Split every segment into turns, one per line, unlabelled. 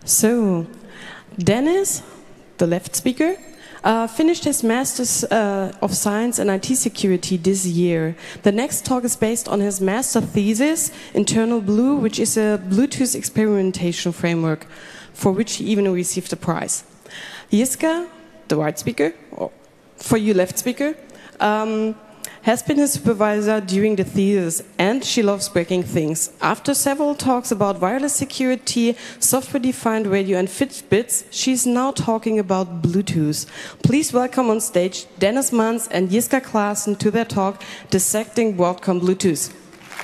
So, Dennis, the left speaker, finished his Master's of Science in IT Security this year. The next talk is based on his master thesis, Internal Blue, which is a Bluetooth experimentation framework, for which he even received a prize. Jiska, the right speaker, or for you left speaker, has been his supervisor during the thesis, and she loves breaking things. After several talks about wireless security, software-defined radio and Fitbits, she's now talking about Bluetooth. Please welcome on stage Dennis Manns and Jiska Klaassen to their talk, Dissecting Broadcom Bluetooth.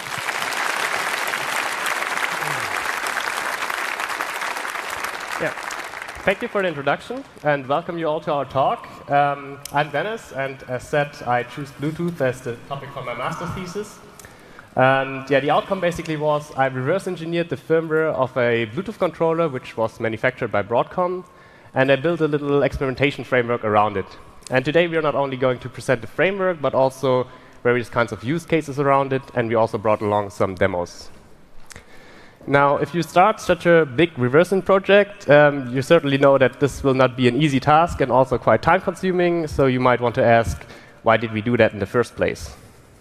Yeah. Thank you for the introduction, and welcome you all to our talk. I'm Dennis, and as said, I choose Bluetooth as the topic for my master thesis. And yeah, the outcome basically was I reverse engineered the firmware of a Bluetooth controller, which was manufactured by Broadcom, and I built a little experimentation framework around it. And today we are not only going to present the framework, but also various kinds of use cases around it, and we also brought along some demos. Now, if you start such a big reversing project, you certainly know that this will not be an easy task and also quite time-consuming, so you might want to ask, why did we do that in the first place?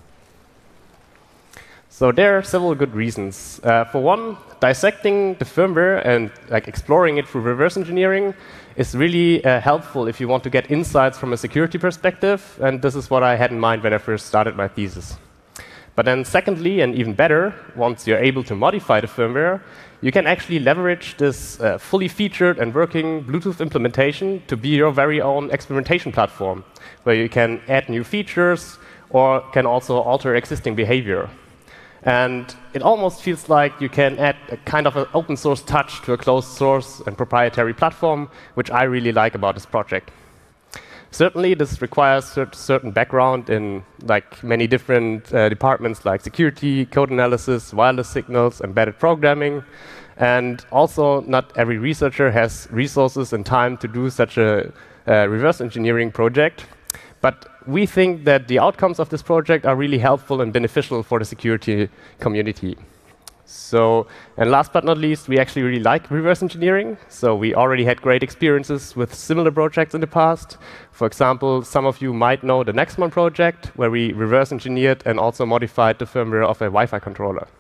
So there are several good reasons. For one, dissecting the firmware and exploring it through reverse engineering is really helpful if you want to get insights from a security perspective, and this is what I had in mind when I first started my thesis. But then secondly, and even better, once you're able to modify the firmware, you can actually leverage this fully featured and working Bluetooth implementation to be your very own experimentation platform, where you can add new features or can also alter existing behavior. And it almost feels like you can add a kind of an open source touch to a closed source and proprietary platform, which I really like about this project. Certainly, this requires a certain background in many different departments like security, code analysis, wireless signals, embedded programming. And also, not every researcher has resources and time to do such a reverse engineering project. But we think that the outcomes of this project are really helpful and beneficial for the security community. So, and last but not least, we actually really like reverse engineering. So we already had great experiences with similar projects in the past. For example, some of you might know the Nextmon project, where we reverse engineered and also modified the firmware of a Wi-Fi controller.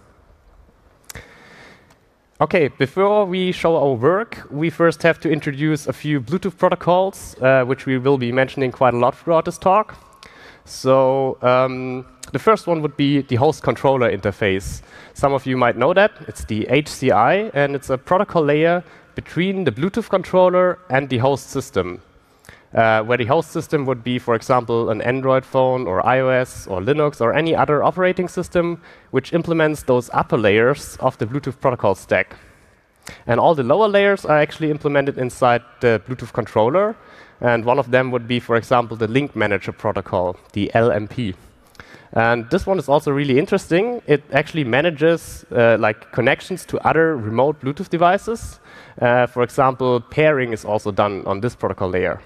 OK, before we show our work, we first have to introduce a few Bluetooth protocols, which we will be mentioning quite a lot throughout this talk. So the first one would be the host controller interface. Some of you might know that. It's the HCI, and it's a protocol layer between the Bluetooth controller and the host system, where the host system would be, for example, an Android phone or iOS or Linux or any other operating system which implements those upper layers of the Bluetooth protocol stack. And all the lower layers are actually implemented inside the Bluetooth controller. And one of them would be, for example, the Link Manager protocol, the LMP. And this one is also really interesting. It actually manages connections to other remote Bluetooth devices. For example, pairing is also done on this protocol layer.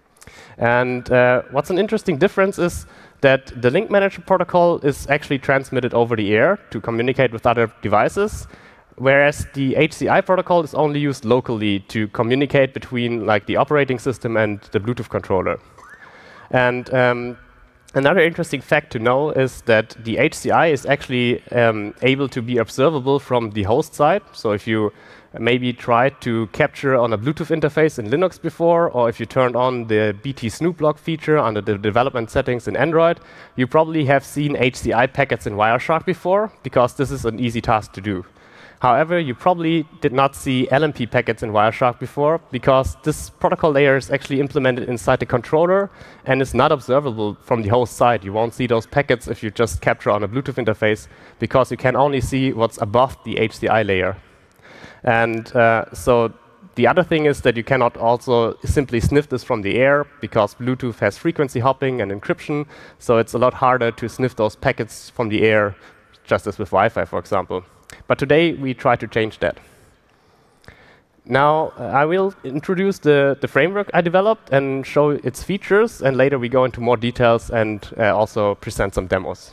And what's an interesting difference is that the Link Manager protocol is actually transmitted over the air to communicate with other devices, whereas the HCI protocol is only used locally to communicate between the operating system and the Bluetooth controller. And another interesting fact to know is that the HCI is actually able to be observable from the host side. So if you maybe tried to capture on a Bluetooth interface in Linux before, or if you turned on the BT Snoop Log feature under the development settings in Android, you probably have seen HCI packets in Wireshark before, because this is an easy task to do. However, you probably did not see LMP packets in Wireshark before, because this protocol layer is actually implemented inside the controller and is not observable from the host side. You won't see those packets if you just capture on a Bluetooth interface, because you can only see what's above the HCI layer. And so the other thing is that you cannot also simply sniff this from the air, because Bluetooth has frequency hopping and encryption, so it's a lot harder to sniff those packets from the air, just as with Wi-Fi, for example. But today, we try to change that. Now, I will introduce the framework I developed and show its features, and later we go into more details and also present some demos.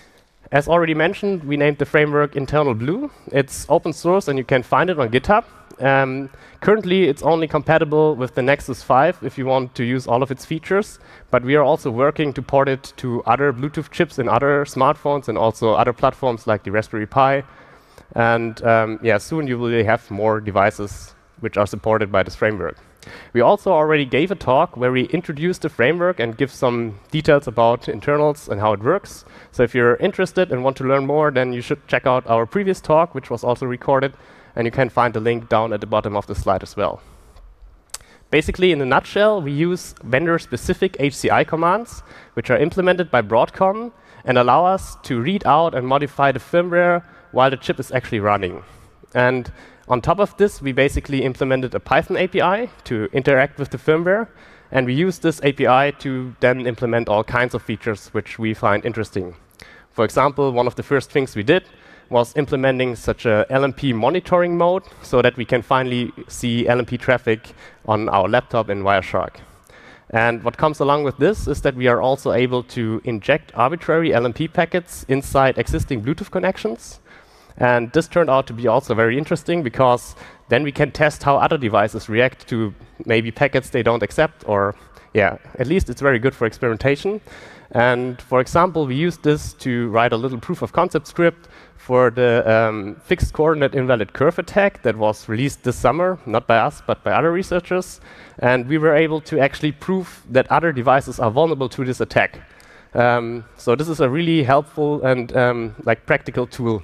As already mentioned, we named the framework Internal Blue. It's open source, and you can find it on GitHub. Currently, it's only compatible with the Nexus 5 if you want to use all of its features, but we are also working to port it to other Bluetooth chips in other smartphones and also other platforms like the Raspberry Pi. And yeah, soon you will have more devices which are supported by this framework. We also already gave a talk where we introduced the framework and give some details about internals and how it works. So if you're interested and want to learn more, then you should check out our previous talk, which was also recorded, and you can find the link down at the bottom of the slide as well. Basically, in a nutshell, we use vendor-specific HCI commands, which are implemented by Broadcom and allow us to read out and modify the firmware while the chip is actually running. And on top of this, we basically implemented a Python API to interact with the firmware, and we use this API to then implement all kinds of features which we find interesting. For example, one of the first things we did was implementing such a LMP monitoring mode so that we can finally see LMP traffic on our laptop in Wireshark. And what comes along with this is that we are also able to inject arbitrary LMP packets inside existing Bluetooth connections. And this turned out to be also very interesting because then we can test how other devices react to maybe packets they don't accept, or yeah, at least it's very good for experimentation. And for example, we used this to write a little proof of concept script for the fixed coordinate invalid curve attack that was released this summer, not by us, but by other researchers. And we were able to actually prove that other devices are vulnerable to this attack. So this is a really helpful and like practical tool.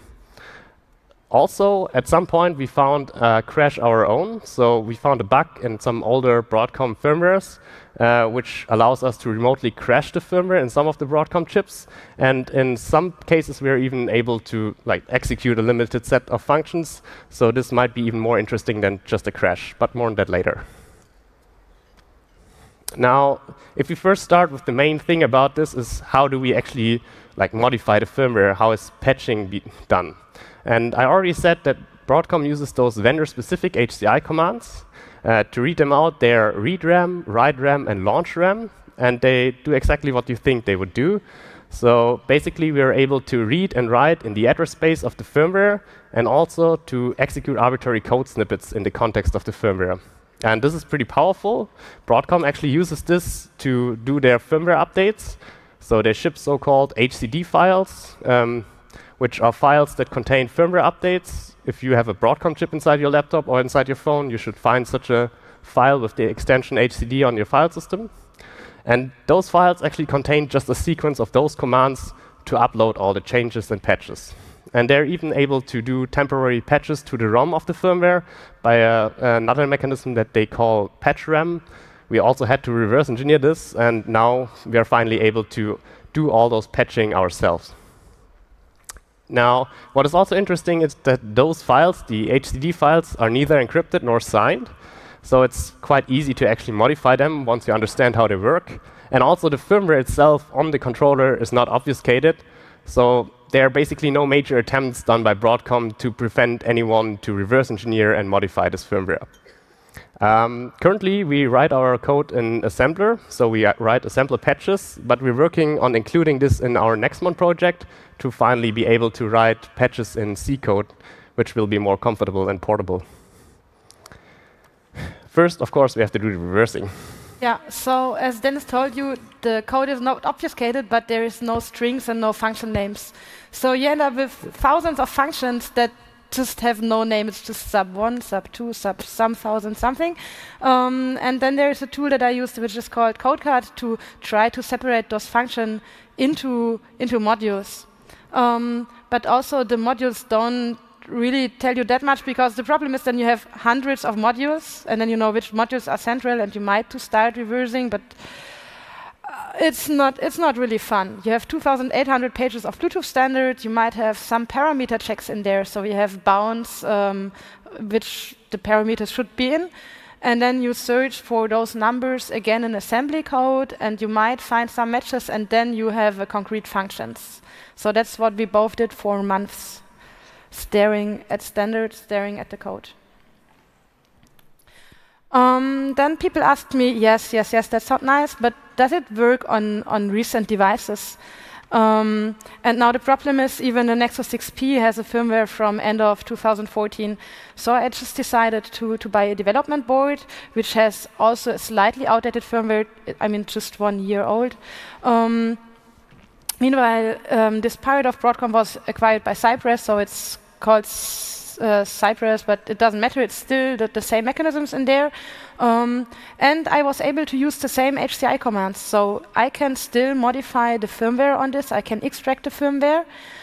Also, at some point, we found a crash our own. So we found a bug in some older Broadcom firmwares, which allows us to remotely crash the firmware in some of the Broadcom chips. And in some cases, we are even able to like execute a limited set of functions. So this might be even more interesting than just a crash, but more on that later. Now, if we first start with the main thing about this is how do we actually like modify the firmware? How is patching done? And I already said that Broadcom uses those vendor-specific HCI commands. To read them out, they're read RAM, write RAM, and launch RAM. And they do exactly what you think they would do. So basically, we are able to read and write in the address space of the firmware, and also to execute arbitrary code snippets in the context of the firmware. And this is pretty powerful. Broadcom actually uses this to do their firmware updates. So they ship so-called HCD files, which are files that contain firmware updates. If you have a Broadcom chip inside your laptop or inside your phone, you should find such a file with the extension HCD on your file system. And those files actually contain just a sequence of those commands to upload all the changes and patches. And they're even able to do temporary patches to the ROM of the firmware by another mechanism that they call patch RAM. We also had to reverse engineer this, and now we are finally able to do all those patching ourselves. Now, what is also interesting is that those files, the HCD files, are neither encrypted nor signed. So it's quite easy to actually modify them once you understand how they work. And also the firmware itself on the controller is not obfuscated. So there are basically no major attempts done by Broadcom to prevent anyone to reverse engineer and modify this firmware. Currently, we write our code in assembler, so we write assembler patches, but we're working on including this in our Nexmon project to finally be able to write patches in C code, which will be more comfortable and portable. First, of course, we have to do the reversing.
Yeah, so as Dennis told you, the code is not obfuscated, but there is no strings and no function names. So you end up with thousands of functions that just have no name. It's just sub1, sub2, some thousand something. And then there is a tool that I use, which is called CodeCard, to try to separate those functions into modules. But also the modules don't really tell you that much, because the problem is then you have hundreds of modules, and then you know which modules are central, and you might to start reversing, but it's not really fun. You have 2,800 pages of Bluetooth standard. You might have some parameter checks in there, so you have bounds which the parameters should be in, and then you search for those numbers again in assembly code, and you might find some matches, and then you have concrete functions. So that's what we both did for months, staring at standards, staring at the code. Then people asked me, yes, that sounds nice, but does it work on recent devices? And now the problem is even the Nexus 6P has a firmware from end of 2014. So I just decided to buy a development board, which has also a slightly outdated firmware, I mean just 1 year old. Meanwhile, this Pirate of Broadcom was acquired by Cypress, so it's called Cypress, but it doesn't matter, it's still the same mechanisms in there. And I was able to use the same HCI commands, so I can still modify the firmware on this, I can extract the firmware.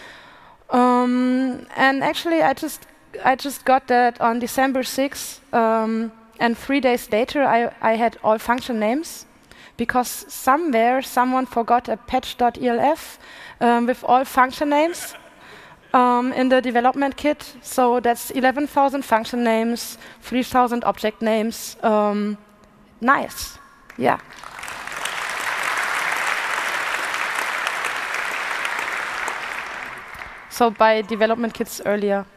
And actually I just got that on December 6th, and 3 days later I had all function names, because somewhere someone forgot a patch.elf with all function names. In the development kit, so that's 11,000 function names, 3,000 object names. Nice, yeah. So buy development kits earlier.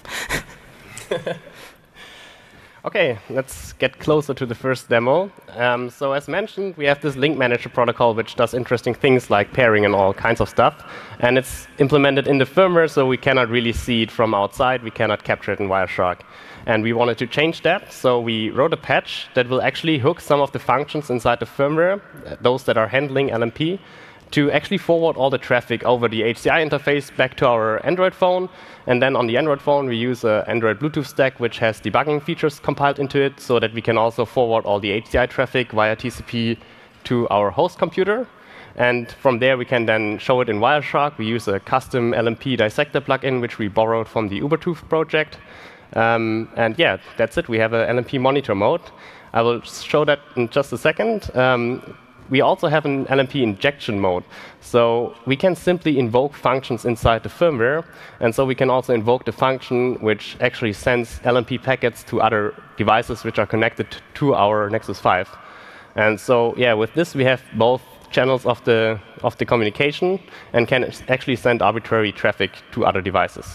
Okay, let's get closer to the first demo. So as mentioned, we have this link manager protocol which does interesting things like pairing and all kinds of stuff. And it's implemented in the firmware, so we cannot really see it from outside. We cannot capture it in Wireshark. And we wanted to change that, so we wrote a patch that will actually hook some of the functions inside the firmware, those that are handling LMP, to actually forward all the traffic over the HCI interface back to our Android phone. And then on the Android phone, we use an Android Bluetooth stack, which has debugging features compiled into it, so that we can also forward all the HCI traffic via TCP to our host computer. And from there, we can then show it in Wireshark. We use a custom LMP dissector plugin, which we borrowed from the Ubertooth project. And yeah, that's it. We have an LMP monitor mode. I will show that in just a second. We also have an LMP injection mode. So we can simply invoke functions inside the firmware. And so we can also invoke the function which actually sends LMP packets to other devices which are connected to our Nexus 5. And so, yeah, with this, we have both channels of the communication and can actually send arbitrary traffic to other devices.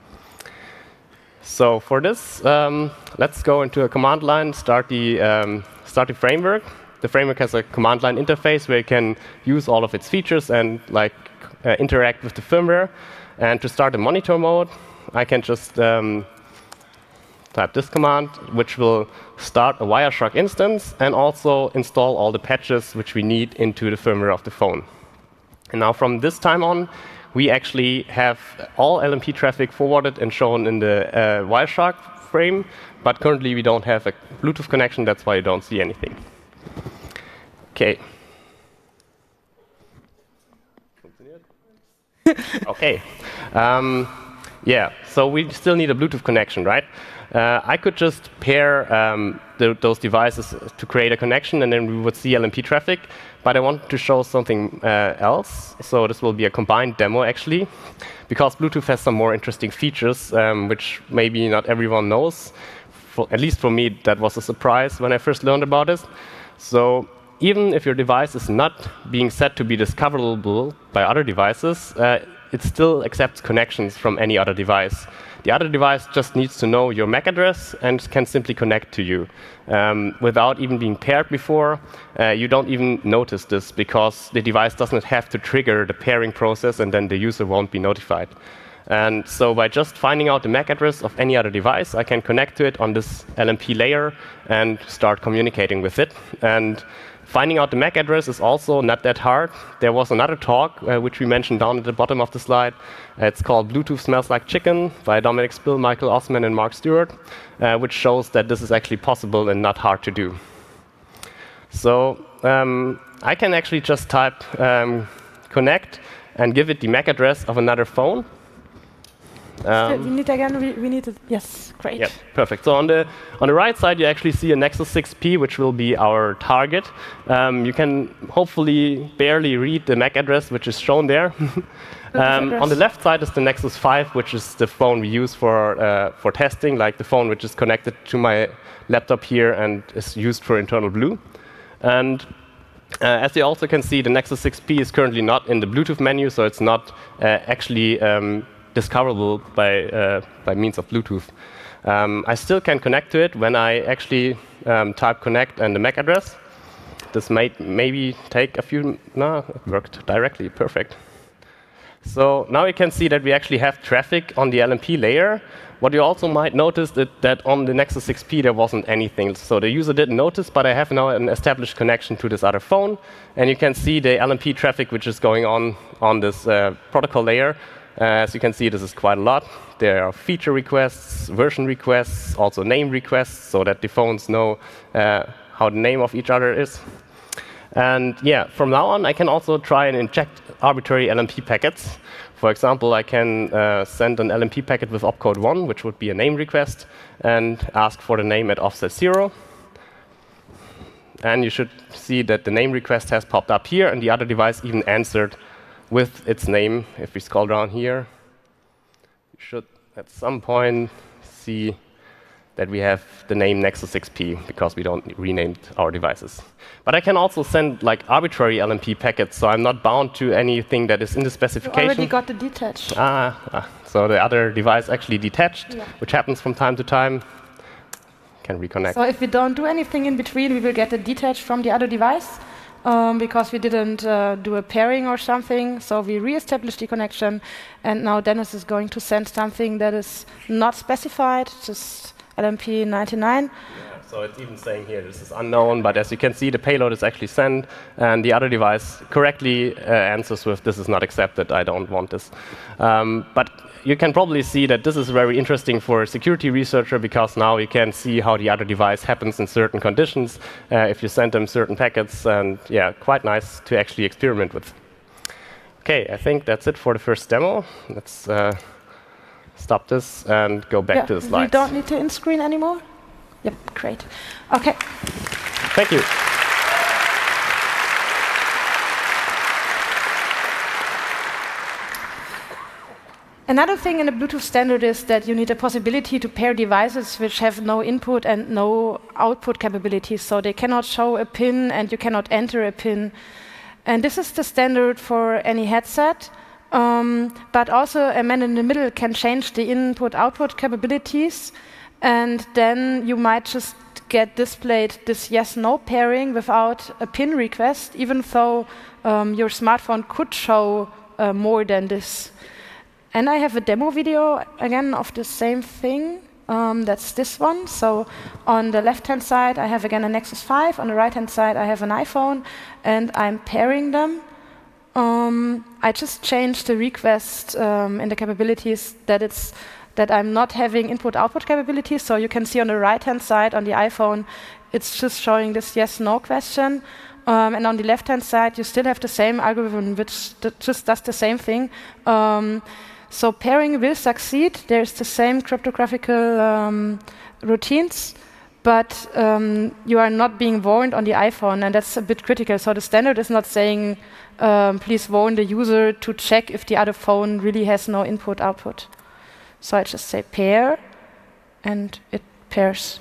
So for this, let's go into a command line, start the framework. The framework has a command line interface where you can use all of its features and interact with the firmware. And to start the monitor mode, I can just type this command, which will start a Wireshark instance and also install all the patches which we need into the firmware of the phone. And now from this time on, we actually have all LMP traffic forwarded and shown in the Wireshark frame, but currently we don't have a Bluetooth connection, that's why you don't see anything. Okay. Okay. Yeah, so we still need a Bluetooth connection, right? I could just pair those devices to create a connection, and then we would see LMP traffic. But I want to show something else. So this will be a combined demo, actually, because Bluetooth has some more interesting features, which maybe not everyone knows. At least for me, that was a surprise when I first learned about it. So even if your device is not being set to be discoverable by other devices, it still accepts connections from any other device. The other device just needs to know your MAC address and can simply connect to you. Without even being paired before, you don't even notice this because the device doesn't have to trigger the pairing process and then the user won't be notified. And so by just finding out the MAC address of any other device, I can connect to it on this LMP layer and start communicating with it. And finding out the MAC address is also not that hard. There was another talk, which we mentioned down at the bottom of the slide. It's called Bluetooth Smells Like Chicken by Dominic Spill, Michael Osman, and Mark Stewart, which shows that this is actually possible and not hard to do. So I can actually just type connect and give it the MAC address of another phone.
We need again. We need it. Yes, great.
Yeah, perfect. So on the right side, you actually see a Nexus 6P, which will be our target. You can hopefully barely read the MAC address, which is shown there. On the left side is the Nexus 5, which is the phone we use for testing, like the phone which is connected to my laptop here and is used for internal Blue. And as you also can see, the Nexus 6P is currently not in the Bluetooth menu, so it's not actually discoverable by means of Bluetooth. I still can connect to it when I actually type connect and the MAC address. This might maybe take a few. No, it worked directly. Perfect. So now you can see that we actually have traffic on the LMP layer. What you also might notice is that on the Nexus 6P there wasn't anything. So the user didn't notice, but I have now an established connection to this other phone. And you can see the LMP traffic which is going on this protocol layer. As you can see, this is quite a lot. There are feature requests, version requests, also name requests, so that the phones know how the name of each other is. And yeah, from now on, I can also try and inject arbitrary LMP packets. For example, I can send an LMP packet with opcode 1, which would be a name request, and ask for the name at offset 0. And you should see that the name request has popped up here, and the other device even answered with its name. If we scroll down here, you should at some point see that we have the name Nexus 6P because we don't renamed our devices. But I can also send like arbitrary LMP packets, so I'm not bound to anything that is in the specification.
You already got the detached.
So the other device actually detached, which happens from time to time. Can reconnect.
So if we don't do anything in between, we will get a detached from the other device because we didn't do a pairing or something. So we re-established the connection, and now Dennis is going to send something that is not specified, just LMP 99.
Yeah, so it's even saying here this is unknown, but as you can see, the payload is actually sent, and the other device correctly answers with this is not accepted, I don't want this. But you can probably see that this is very interesting for a security researcher because now you can see how the other device happens in certain conditions if you send them certain packets, and yeah, quite nice to actually experiment with. Okay, I think that's it for the first demo. Let's stop this and go back to the slides.
We don't need to in-screen anymore? Yep, great. Okay.
Thank you.
Another thing in the Bluetooth standard is that you need a possibility to pair devices which have no input and no output capabilities. So they cannot show a pin and you cannot enter a pin. And this is the standard for any headset. But also a man in the middle can change the input-output capabilities, and then you might just get displayed this yes-no pairing without a pin request, even though your smartphone could show more than this. And I have a demo video, again, of the same thing. That's this one. So on the left-hand side, I have, again, a Nexus 5. On the right-hand side, I have an iPhone, and I'm pairing them. I just changed the request in the capabilities that I'm not having input-output capabilities. So you can see on the right-hand side on the iPhone, it's just showing this yes-no question. And on the left-hand side, you still have the same algorithm, which just does the same thing. So pairing will succeed. There's the same cryptographic routines, but you are not being warned on the iPhone, and that's a bit critical. So the standard is not saying, please warn the user to check if the other phone really has no input-output. So I just say pair, and it pairs.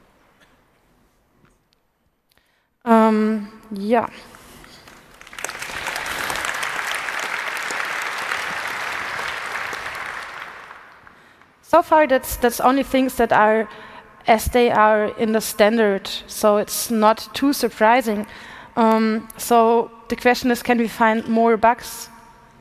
Yeah. So far, that's only things that are as they are in the standard, so it's not too surprising. So the question is, can we find more bugs?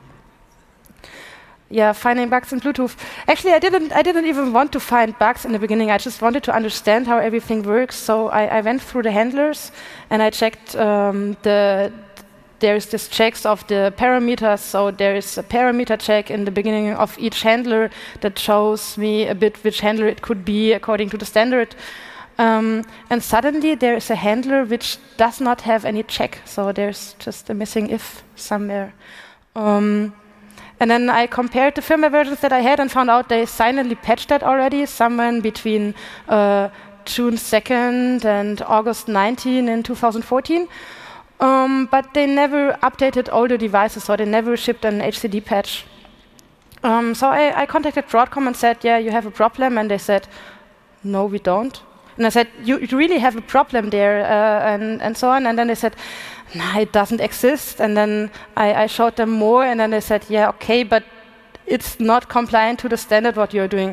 Yeah, finding bugs in Bluetooth. Actually, I didn't even want to find bugs in the beginning. I just wanted to understand how everything works. So I went through the handlers and I checked there's this checks of the parameters. So there is a parameter check in the beginning of each handler that shows me a bit which handler it could be according to the standard. And suddenly there is a handler which does not have any check. So there's just a missing if somewhere. And then I compared the firmware versions that I had and found out they silently patched that already, somewhere between June 2nd and August 19 in 2014. But they never updated older devices, so they never shipped an HCD patch. So I contacted Broadcom and said, yeah, you have a problem. And they said, no, we don't. And I said, you really have a problem there, and so on. And then they said, no, it doesn't exist. And then I showed them more, and then they said, yeah, okay, but it's not compliant to the standard what you're doing.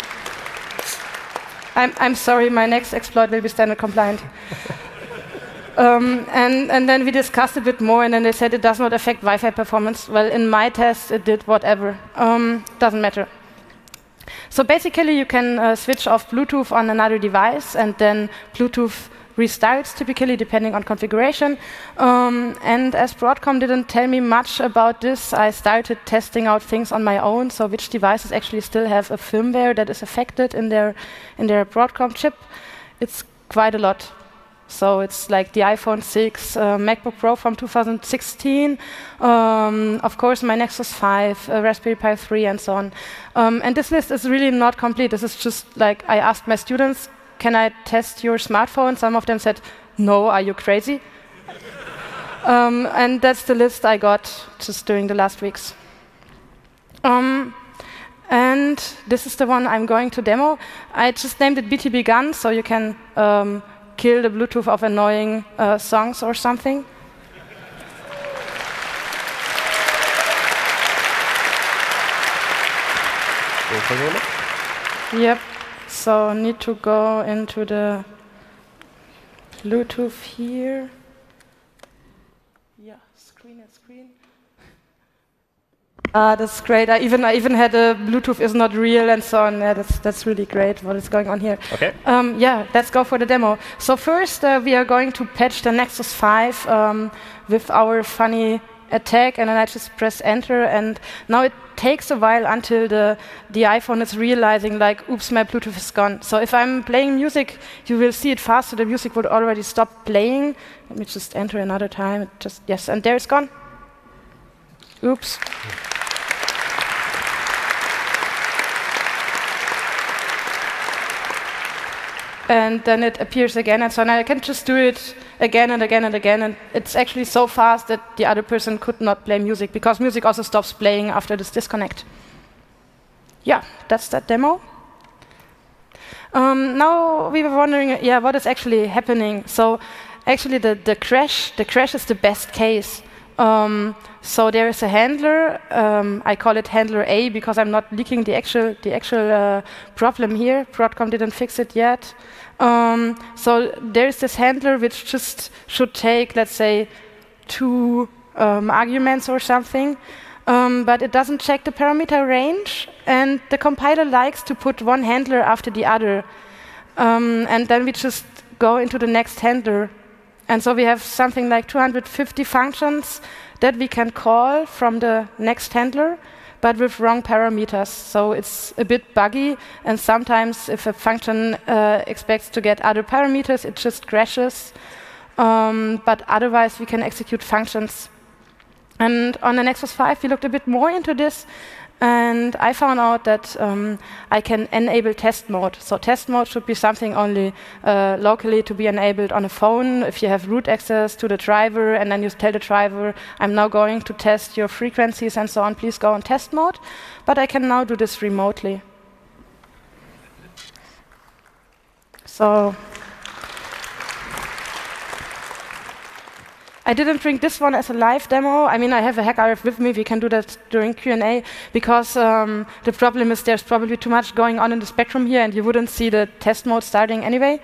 I'm sorry, my next exploit will be standard compliant. And then we discussed a bit more, and then they said it does not affect Wi-Fi performance. Well, in my test, it did whatever. Doesn't matter. So basically, you can switch off Bluetooth on another device, and then Bluetooth restarts, typically, depending on configuration. And as Broadcom didn't tell me much about this, I started testing out things on my own, so which devices actually still have a firmware that is affected in their Broadcom chip. It's quite a lot. So it's like the iPhone 6, MacBook Pro from 2016, of course my Nexus 5, Raspberry Pi 3, and so on. And this list is really not complete. This is just like I asked my students, can I test your smartphone? Some of them said, no, are you crazy? And that's the list I got just during the last weeks. And this is the one I'm going to demo. I just named it BTB Gun, so you can kill the Bluetooth of annoying songs or something. Yep. So need to go into the Bluetooth here. Yeah, screen and screen. That's great. I even had a Bluetooth is not real and so on. Yeah, that's really great what is going on here.
Okay.
Yeah, let's go for the demo. So first we are going to patch the Nexus 5 with our funny attack, and then I just press enter, and now it takes a while until the iPhone is realizing like, oops, my Bluetooth is gone. So if I'm playing music, you will see it faster. The music would already stop playing. Let me just enter another time. Yes, and there it's gone. Oops. And then it appears again, and so now I can just do it again and again and again, and it's actually so fast that the other person could not play music, because music also stops playing after this disconnect. Yeah, that's that demo. Now we were wondering, yeah, what is actually happening? So actually the crash is the best case. So there is a handler. I call it handler A because I'm not leaking the actual problem here. Broadcom didn't fix it yet. So there is this handler which just should take, let's say, 2 arguments or something, but it doesn't check the parameter range, and the compiler likes to put one handler after the other, and then we just go into the next handler. And so we have something like 250 functions that we can call from the next handler, but with wrong parameters. So it's a bit buggy, and sometimes if a function expects to get other parameters, it just crashes. But otherwise, we can execute functions. And on the Nexus 5, we looked a bit more into this, and I found out that I can enable test mode. So test mode should be something only locally to be enabled on a phone. If you have root access to the driver, and then you tell the driver, I'm now going to test your frequencies and so on, please go on test mode. But I can now do this remotely. So I didn't bring this one as a live demo. I mean, I have a HackRF with me. We can do that during Q&A, because the problem is there's probably too much going on in the spectrum here, and you wouldn't see the test mode starting anyway.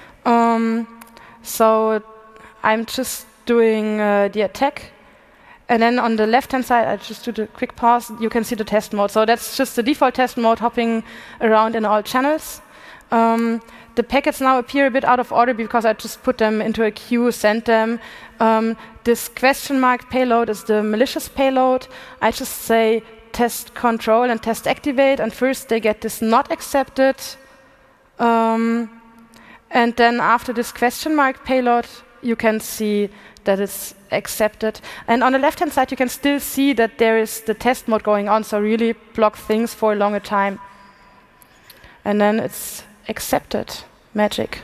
So I'm just doing the attack. And then on the left-hand side, I just do the quick pause. You can see the test mode. So that's just the default test mode hopping around in all channels. The packets now appear a bit out of order because I just put them into a queue, sent them. This question mark payload is the malicious payload. I just say test control and test activate, and first they get this not accepted. And then after this question mark payload, you can see that it's accepted. And on the left-hand side, you can still see that there is the test mode going on, so really block things for a longer time. And then it's accepted. Magic.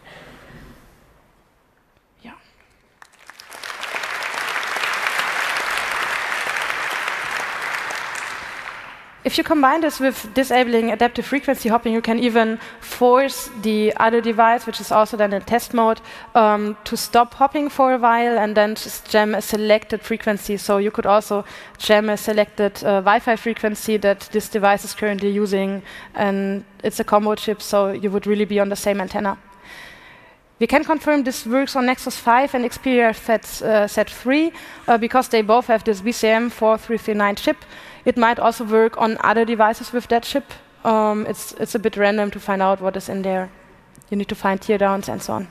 Yeah. If you combine this with disabling adaptive frequency hopping, you can even force the other device, which is also then in test mode, to stop hopping for a while and then just jam a selected frequency. So you could also jam a selected Wi-Fi frequency that this device is currently using, and it's a combo chip, so you would really be on the same antenna. We can confirm this works on Nexus 5 and Xperia Z3 because they both have this BCM 4339 chip. It might also work on other devices with that chip. It's a bit random to find out what is in there. You need to find teardowns and so on.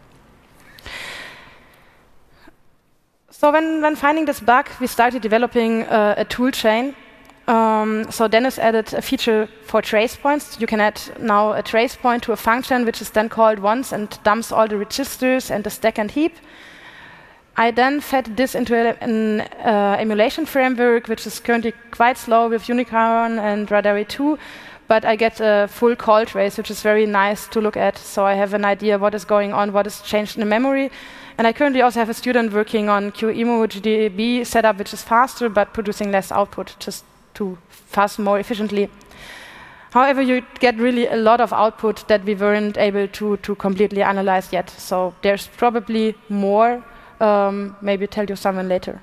So when finding this bug, we started developing a tool chain. So Dennis added a feature for trace points. You can add now a trace point to a function, which is then called once and dumps all the registers and the stack and heap. I then fed this into an emulation framework, which is currently quite slow with Unicorn and Radari 2, but I get a full call trace, which is very nice to look at. So I have an idea what is going on, what is changed in the memory. And I currently also have a student working on QEMU GDB setup, which is faster, but producing less output, just to fuzz more efficiently. However, you get really a lot of output that we weren't able to completely analyze yet. So there's probably more. Maybe tell you someone later.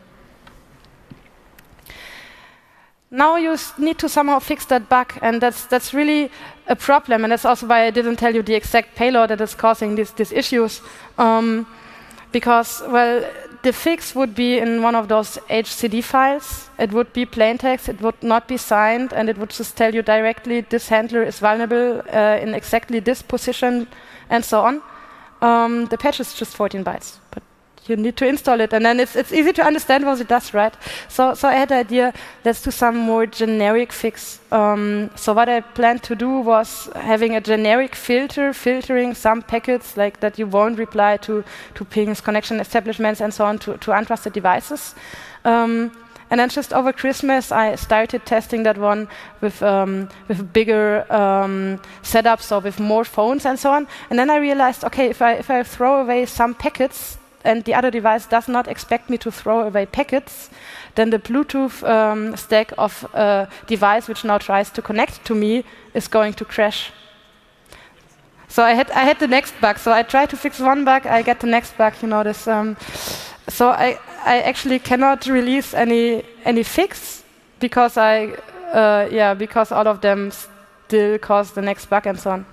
Now you need to somehow fix that bug, and that's really a problem. And that's also why I didn't tell you the exact payload that is causing these issues. Because, well, the fix would be in one of those HCD files. It would be plain text, it would not be signed, and it would just tell you directly this handler is vulnerable in exactly this position, and so on. The patch is just 14 bytes, but you need to install it, and then it's easy to understand what it does, right? So I had the idea, let's do some more generic fix. So what I planned to do was having a generic filter, filtering some packets like that you won't reply to pings, connection establishments, and so on to untrusted devices. And then just over Christmas, I started testing that one with bigger setups, so with more phones and so on. And then I realized, okay, if I throw away some packets, and the other device does not expect me to throw away packets, then the Bluetooth stack of a device which now tries to connect to me is going to crash. So I had the next bug. So I try to fix one bug, I get the next bug. You know this. So I actually cannot release any fix because because all of them still cause the next bug and so on.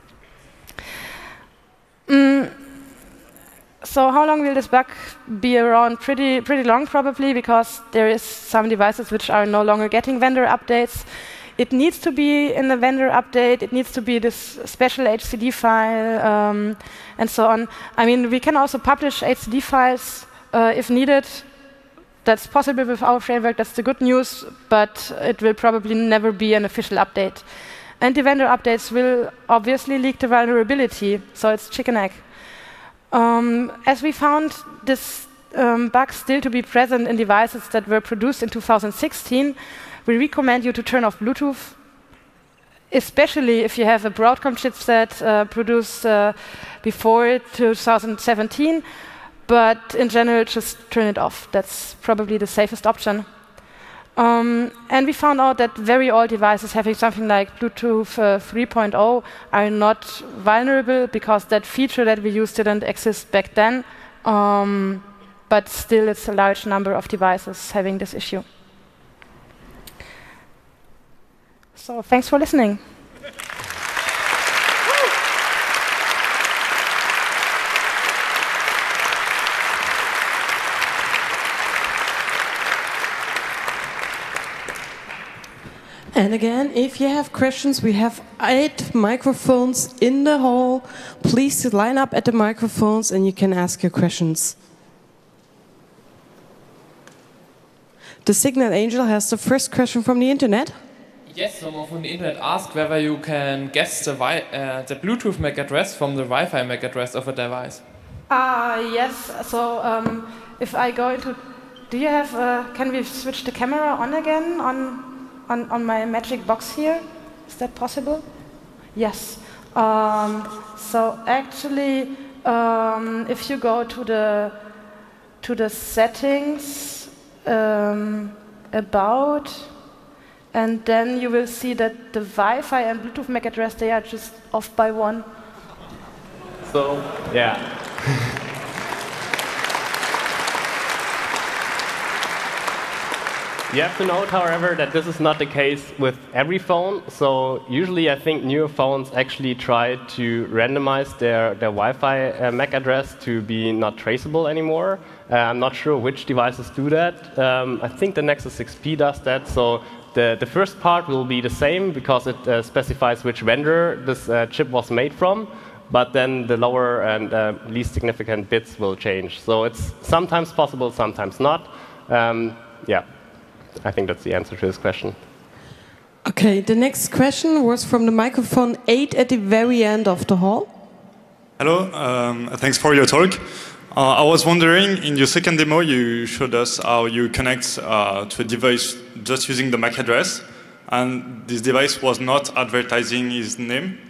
So how long will this bug be around? Pretty long, probably, because there is some devices which are no longer getting vendor updates. It needs to be in the vendor update. It needs to be this special HCD file, and so on. I mean, we can also publish HCD files if needed. That's possible with our framework. That's the good news, but it will probably never be an official update. And the vendor updates will obviously leak the vulnerability, so it's chicken egg. As we found this bug still to be present in devices that were produced in 2016, we recommend you to turn off Bluetooth, especially if you have a Broadcom chipset produced before 2017. But in general, just turn it off. That's probably the safest option. And we found out that very old devices having something like Bluetooth 3.0 are not vulnerable because that feature that we used didn't exist back then. But still, it's a large number of devices having this issue. So thanks for listening.
And again, if you have questions, we have 8 microphones in the hall. Please line up at the microphones and you can ask your questions. The Signal Angel has the first question from the internet.
Yes, someone from the internet asked whether you can guess the Bluetooth MAC address from the Wi-Fi MAC address of a device.
Yes. So if I go into, do you have? Can we switch the camera on again on my magic box here? Is that possible? Yes. So actually, if you go to the settings about, and then you will see that the Wi-Fi and Bluetooth MAC address, they are just off by 1.
So yeah. You have to note, however, that this is not the case with every phone. So usually I think newer phones actually try to randomize their Wi-Fi MAC address to be not traceable anymore. I'm not sure which devices do that. I think the Nexus 6P does that. So the first part will be the same because it specifies which vendor this chip was made from. But then the lower and least significant bits will change. So it's sometimes possible, sometimes not. Yeah. I think that's the answer to this question.
Okay, the next question was from the microphone 8 at the very end of the hall.
Hello, thanks for your talk. I was wondering, in your second demo, you showed us how you connect to a device just using the MAC address, and this device was not advertising its name.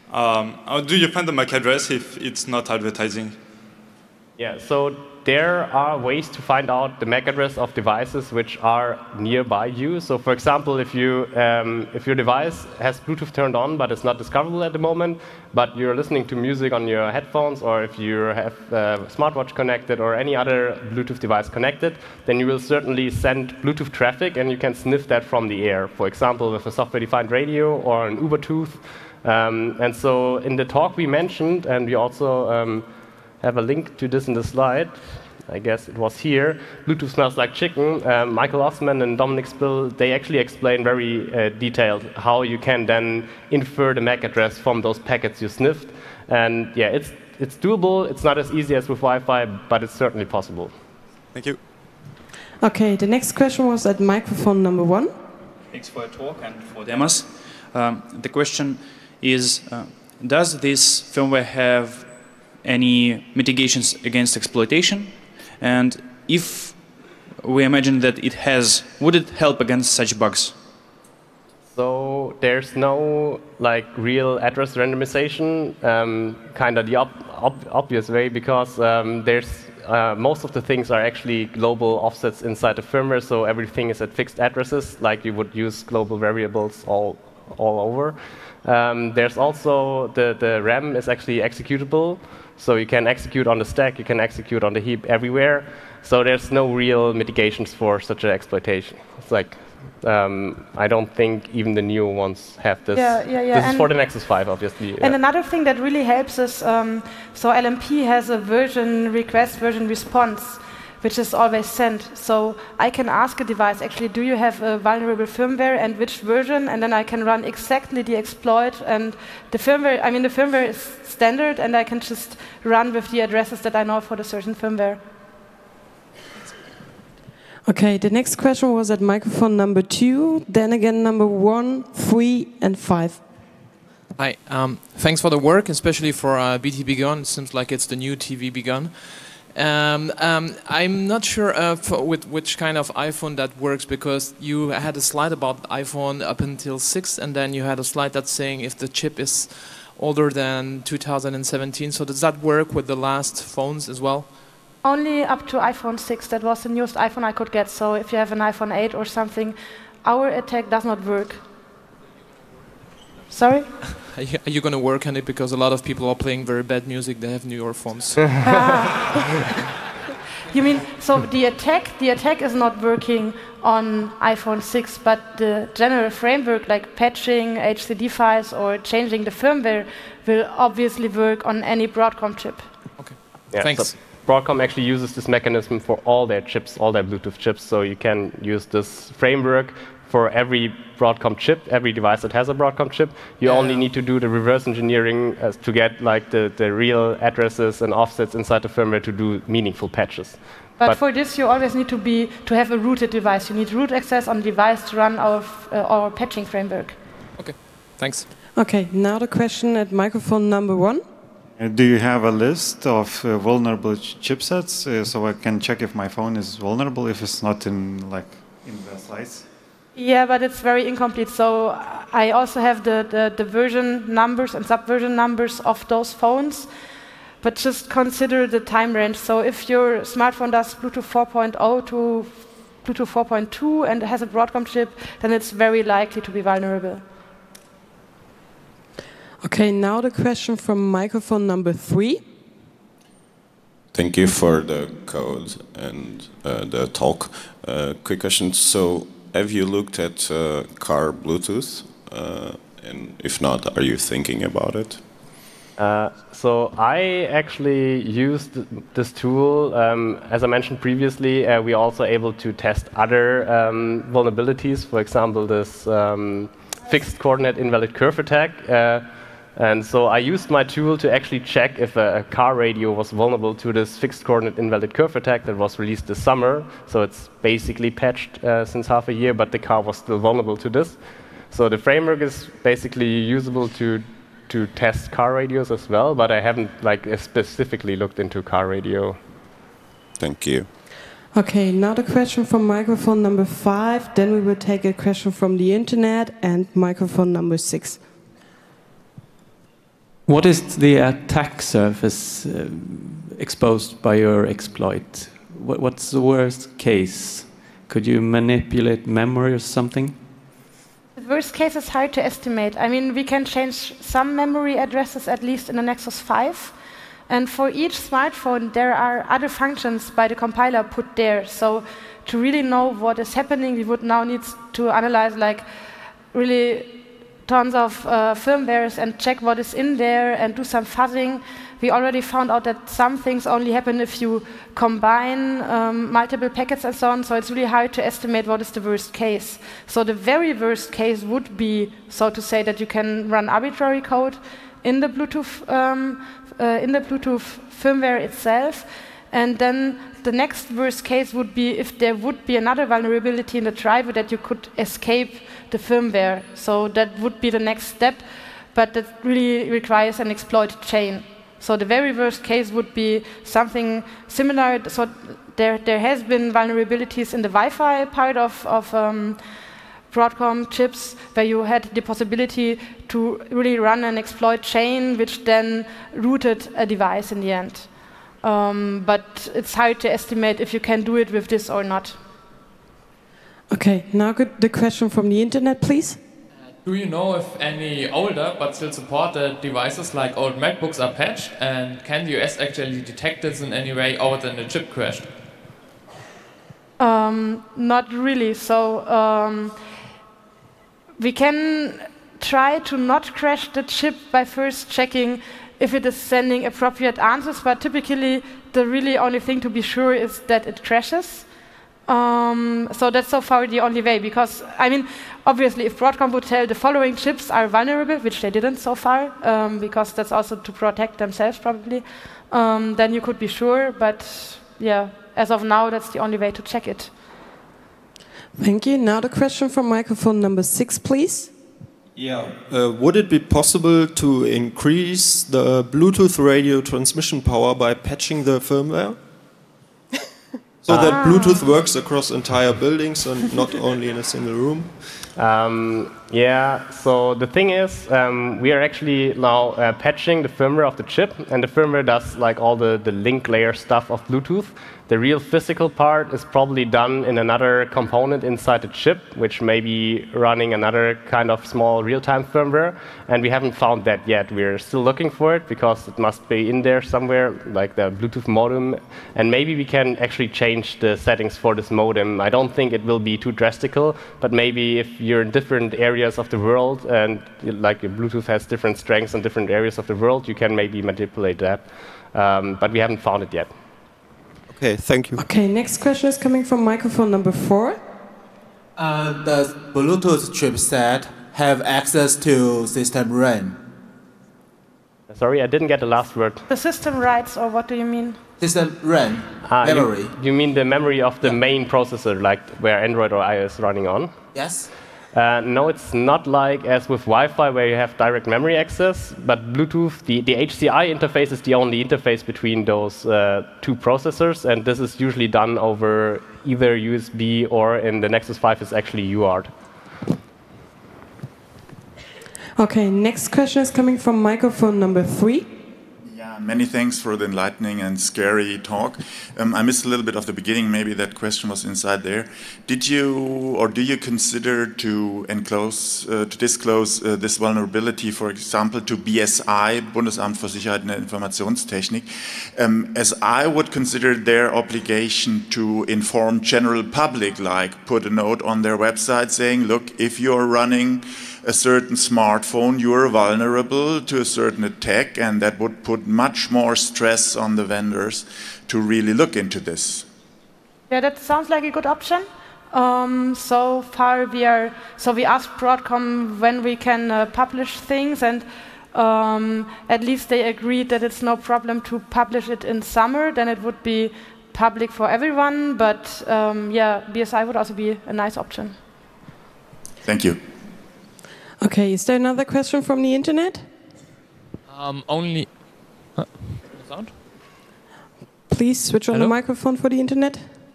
How do you find the MAC address if it's not advertising?
Yeah, so there are ways to find out the MAC address of devices which are nearby you. So, for example, if your device has Bluetooth turned on but it's not discoverable at the moment, but you're listening to music on your headphones, or if you have a smartwatch connected or any other Bluetooth device connected, then you will certainly send Bluetooth traffic, and you can sniff that from the air. For example, with a software-defined radio or an Ubertooth. And so, in the talk we mentioned, and we also have a link to this in the slide. I guess it was here. Bluetooth Smells Like Chicken. Michael Osman and Dominic Spill, they actually explain very detailed how you can then infer the MAC address from those packets you sniffed. And yeah, it's doable. It's not as easy as with Wi-Fi, but it's certainly possible.
Thank you.
Okay, the next question was at microphone number 1.
Thanks for your talk and for demos. The question is, does this firmware have any mitigations against exploitation? And if we imagine that it has, would it help against such bugs?
So there's no real address randomization, kind of the obvious way, because there's most of the things are actually global offsets inside the firmware, so everything is at fixed addresses, like you would use global variables all over. There's also the RAM is actually executable. So you can execute on the stack, you can execute on the heap everywhere. So there's no real mitigations for such an exploitation. It's I don't think even the new ones have this. This is for the Nexus 5, obviously.
And another thing that really helps is, so LMP has a version request, version response, which is always sent. So I can ask a device, actually, do you have a vulnerable firmware and which version? And then I can run exactly the exploit. And the firmware is standard, and I can just run with the addresses that I know for the certain firmware.
Okay, the next question was at microphone number 2, then again number 1, 3, and 5.
Hi, thanks for the work, especially for BT Begun. It seems like it's the new TV Begun. I'm not sure with which kind of iPhone that works, because you had a slide about iPhone up until 6, and then you had a slide that's saying if the chip is older than 2017. So does that work with the last phones as well?
Only up to iPhone 6. That was the newest iPhone I could get. So if you have an iPhone 8 or something, our attack does not work. Sorry?
Are you going to work on it? Because a lot of people are playing very bad music. They have newer phones.
You mean, so the attack is not working on iPhone 6, but the general framework, like patching HCD files or changing the firmware, will obviously work on any Broadcom chip.
Okay,
yeah,
thanks.
So Broadcom actually uses this mechanism for all their chips, all their Bluetooth chips, so you can use this framework for every Broadcom chip, every device that has a Broadcom chip. You only need to do the reverse engineering to get the real addresses and offsets inside the firmware to do meaningful patches.
But for this, you always need to have a rooted device. You need root access on the device to run our patching framework.
Okay, thanks.
Okay, now the question at microphone number 1.
Do you have a list of vulnerable chipsets so I can check if my phone is vulnerable if it's not in the slides?
Yeah, but it's very incomplete. So I also have the version numbers and subversion numbers of those phones, but just consider the time range. So if your smartphone does Bluetooth 4.0 to Bluetooth 4.2 and has a Broadcom chip, then it's very likely to be vulnerable.
Okay, now the question from microphone number 3.
Thank you for the code and the talk. Quick question. So have you looked at car Bluetooth? And if not, are you thinking about it?
So I actually used this tool. As I mentioned previously, we are also able to test other vulnerabilities. For example, this fixed coordinate invalid curve attack. And so I used my tool to actually check if a car radio was vulnerable to this fixed coordinate invalid curve attack that was released this summer. So it's basically patched since half a year, but the car was still vulnerable to this. So the framework is basically usable to test car radios as well, but I haven't specifically looked into car radio.
Thank you.
Okay, now the question from microphone number 5. Then we will take a question from the internet and microphone number 6.
What is the attack surface exposed by your exploit? What's the worst case? Could you manipulate memory or something?
The worst case is hard to estimate. I mean, we can change some memory addresses, at least in the Nexus 5. And for each smartphone, there are other functions by the compiler put there. So to really know what is happening, we would now need to analyze really tons of firmwares and check what is in there and do some fuzzing. We already found out that some things only happen if you combine multiple packets and so on, so it's really hard to estimate what is the worst case. So the very worst case would be, so to say, that you can run arbitrary code in the Bluetooth firmware itself, and then the next worst case would be if there would be another vulnerability in the driver that you could escape the firmware. So that would be the next step, but that really requires an exploit chain. So the very worst case would be something similar. So there has been vulnerabilities in the Wi-Fi part of Broadcom chips, where you had the possibility to really run an exploit chain, which then rooted a device in the end. But it's hard to estimate if you can do it with this or not.
Okay, now the question from the internet, please.
Do you know if any older but still supported devices like old MacBooks are patched? And can the US actually detect this in any way other than the chip crashed?
Not really. So we can try to not crash the chip by first checking if it is sending appropriate answers, but typically the really only thing to be sure is that it crashes. So that's so far the only way, because, I mean, obviously if Broadcom would tell the following chips are vulnerable, which they didn't so far, because that's also to protect themselves probably, then you could be sure, but yeah, as of now, that's the only way to check it.
Thank you. Now the question from microphone number 6, please.
Yeah. Would it be possible to increase the Bluetooth radio transmission power by patching the firmware? So that Bluetooth works across entire buildings and not only in a single room?
Yeah, so the thing is, we are actually now patching the firmware of the chip, and the firmware does all the link layer stuff of Bluetooth. The real physical part is probably done in another component inside the chip, which may be running another kind of small real-time firmware, and we haven't found that yet. We're still looking for it, because it must be in there somewhere, like the Bluetooth modem, and maybe we can actually change the settings for this modem. I don't think it will be too drastical, but maybe if you're in different areas of the world, and Bluetooth has different strengths in different areas of the world, you can maybe manipulate that, but we haven't found it yet.
Okay, thank you.
Okay, next question is coming from microphone number 4.
Does Bluetooth chipset have access to system RAM?
Sorry, I didn't get the last word.
The system writes, or what do you mean?
System RAM, memory.
You mean the memory of the main processor, like where Android or iOS is running on?
Yes.
No, it's not like as with Wi-Fi where you have direct memory access, but Bluetooth, the HCI interface is the only interface between those two processors, and this is usually done over either USB or in the Nexus 5 is actually UART.
Okay, next question is coming from microphone number 3.
Yeah, Many thanks for the enlightening and scary talk. I missed a little bit of the beginning. Maybe that question was inside there. Did you or do you consider to disclose this vulnerability, for example, to BSI, Bundesamt für Sicherheit in der Informationstechnik, as I would consider their obligation to inform general public, like put a note on their website saying, look, if you're running a certain smartphone, you are vulnerable to a certain attack, and that would put much more stress on the vendors to really look into this.
Yeah, that sounds like a good option. So far we asked Broadcom when we can publish things, and at least they agreed that it's no problem to publish it in summer, then it would be public for everyone, but yeah, BSI would also be a nice option.
Thank you.
Okay, is there another question from the internet?
Only... sound?
Please switch on the microphone for the internet.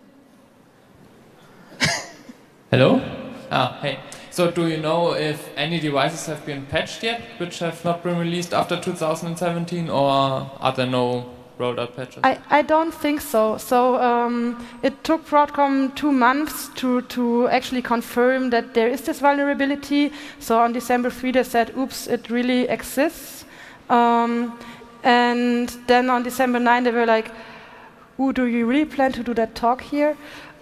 Hello? Hey. So do you know if any devices have been patched yet, which have not been released after 2017, or are there no rolled out patches?
I don't think so. So it took Broadcom 2 months to actually confirm that there is this vulnerability. So on December 3 they said, oops, it really exists. And then on December 9 they were like, ooh, do you really plan to do that talk here?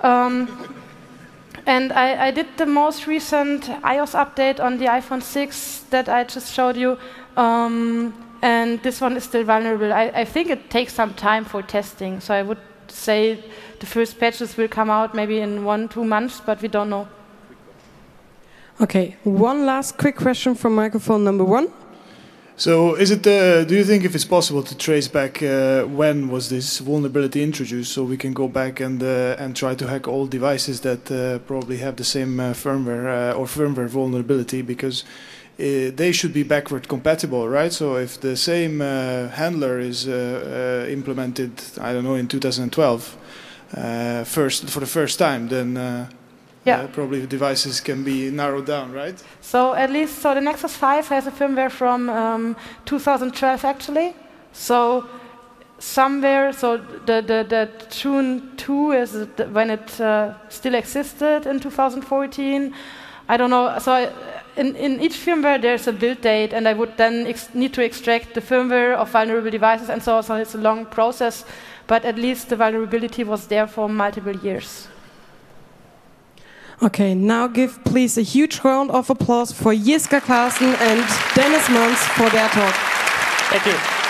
And I did the most recent iOS update on the iPhone 6 that I just showed you. And this one is still vulnerable. I think it takes some time for testing. So I would say the first patches will come out maybe in 1-2 months, but we don't know.
Okay, one last quick question from microphone number 1.
So is it, do you think if it's possible to trace back when was this vulnerability introduced, so we can go back and try to hack all devices that probably have the same firmware or firmware vulnerability, because they should be backward compatible, right? So if the same handler is implemented, I don't know, in 2012, for the first time, then probably the devices can be narrowed down, right?
So at least, so the Nexus 5 has a firmware from 2012 actually. So somewhere, so the June 2 is when it still existed in 2014. I don't know. So in each firmware there's a build date, and I would then need to extract the firmware of vulnerable devices, and so it's a long process. But at least the vulnerability was there for multiple years.
Okay, now give please a huge round of applause for Jiska Claassen and Dennis Mons for their talk.
Thank you.